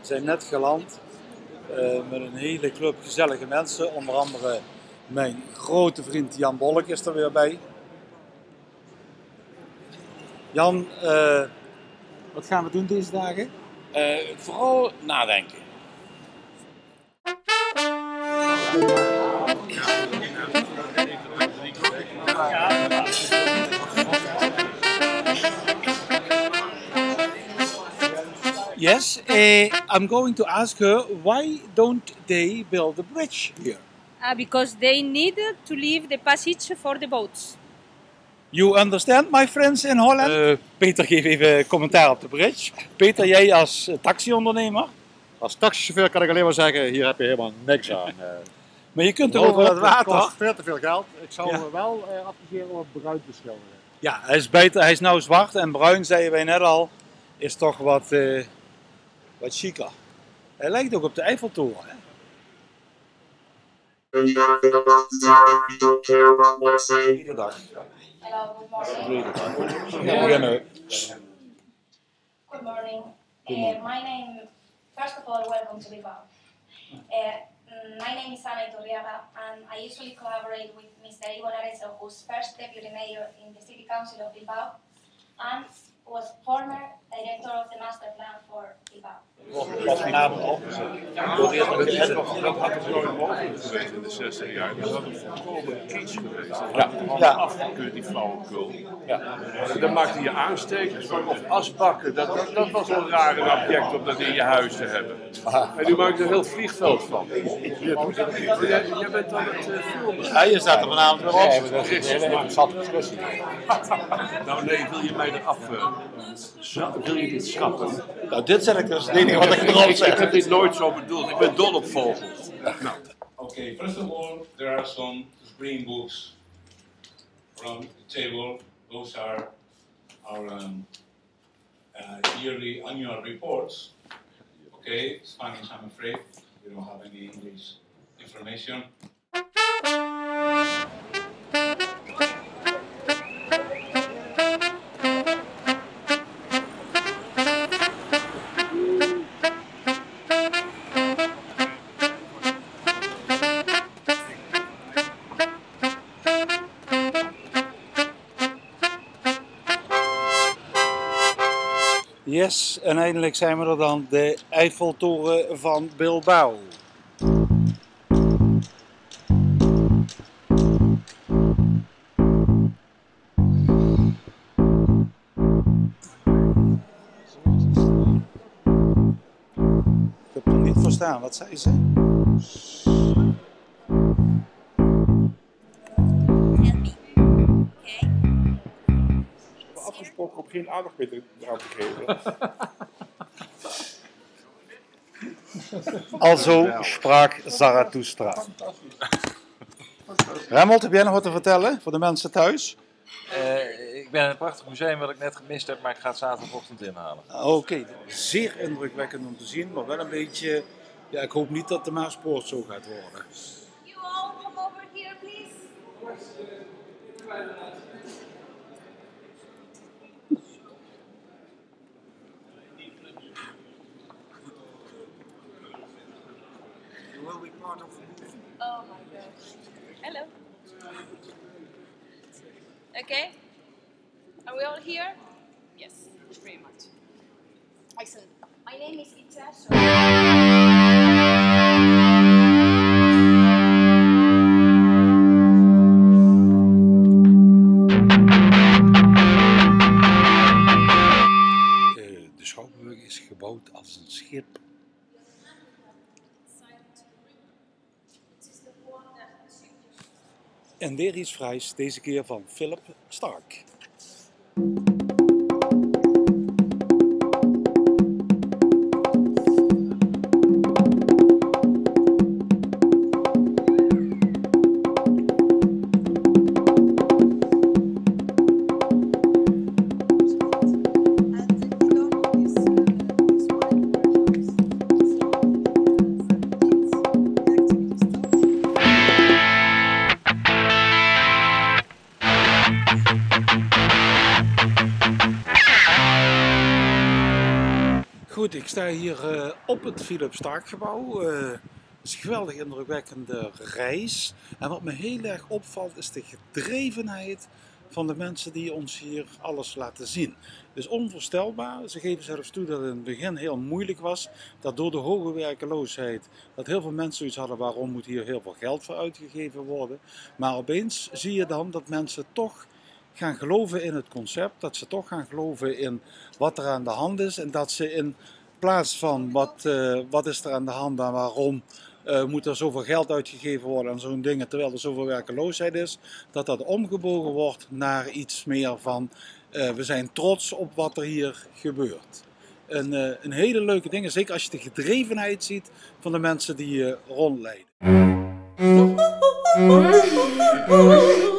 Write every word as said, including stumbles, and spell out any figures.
We zijn net geland uh, met een hele club gezellige mensen. Onder andere mijn grote vriend Jan Bolk is er weer bij. Jan, uh, wat gaan we doen deze dagen? Uh, vooral nadenken. Yes, uh, I'm going to ask her, why don't they build a bridge here? Uh, because they need to leave the passage for the boats. You understand, my friends in Holland? Uh, Peter geeft even commentaar op de bridge. Peter, jij als taxiondernemer? Als taxichauffeur kan ik alleen maar zeggen, hier heb je helemaal niks aan. Uh, maar je kunt toch over het water? Het kost veel te veel geld. Ik zou ja. wel uh, adviseren om het bruin te schilderen. Ja, hij is, beter, hij is nou zwart en bruin, zeiden wij net al, is toch wat, uh, wat chiquer. Hij lijkt ook op de Eiffeltoren, hè? Iedere dag. Hello, good morning. Ja, Good morning. Uh, my name, first of all, welcome to Bilbao. Uh, my name is Ana Iturriaga, and I usually collaborate with Mister Ivo Narezo, who's first deputy mayor in the City Council of Bilbao, and was former director of the master plan for Bilbao. Pas vanavond opgezet. Dat had het nooit mogelijk geweest in de zestig jaar. Dat had een volkomen kitsch geweest. Ja. Ja. Afgekeurd, die flauwekul. Ja. En dan maakte je aanstekers van of asbakken. Dat, dat, dat was een raar object om dat in je huis te hebben. Aha. En nu maak je er een heel vliegveld van. Jij, jij bent aan het uh, filmen. Ja, je staat er vanavond weer op. Nee, maar dat is een hele interessante discussie. Nou nee, wil je mij eraf... Uh, wil je dit schrappen? Nou, dit zet ik dus het enige wat ik erop Ik, zeg. ik heb dit nooit zo bedoeld. Ik ben dol op vogels. Nou. Okay, first of all, there are some green books from the table. Those are our um, uh, yearly annual reports. Okay, Spanish, I'm afraid. We don't have any English information. Yes, en eindelijk zijn we er dan, de Eiffeltoren van Bilbao. Ik heb het niet verstaan, wat zei ze? Afgesproken om geen aandacht meer eraan te geven. Alzo sprak Zarathustra. Remmelt, heb jij nog wat te vertellen voor de mensen thuis? Uh, ik ben in een prachtig museum wat ik net gemist heb, maar ik ga het zaterdagochtend inhalen. Oké, okay. Zeer indrukwekkend om te zien, maar wel een beetje... Ja, ik hoop niet dat de Maaspoort zo gaat worden. You all come over here, please. You will be part of the movie. Oh my gosh. Hello. Okay. Are we all here? Yes, pretty much. Excellent. My name is Itza. So de Schouwburg is gebouwd als een schip. En weer iets vrijs, deze keer van Philip Stark. Goed, ik sta hier uh, op het Philips Starkgebouw. Uh, het is een geweldig indrukwekkende reis. En wat me heel erg opvalt is de gedrevenheid van de mensen die ons hier alles laten zien. Het is onvoorstelbaar. Ze geven zelfs toe dat het in het begin heel moeilijk was. Dat door de hoge werkeloosheid, dat heel veel mensen zoiets hadden, waarom moet hier heel veel geld voor uitgegeven worden. Maar opeens zie je dan dat mensen toch gaan geloven in het concept. Dat ze toch gaan geloven in wat er aan de hand is. En dat ze in plaats van wat, uh, wat is er aan de hand en waarom Uh, moet er zoveel geld uitgegeven worden aan zo'n dingen terwijl er zoveel werkeloosheid is, dat dat omgebogen wordt naar iets meer van uh, we zijn trots op wat er hier gebeurt. Een, uh, een hele leuke ding, zeker als je de gedrevenheid ziet van de mensen die uh, rondleiden.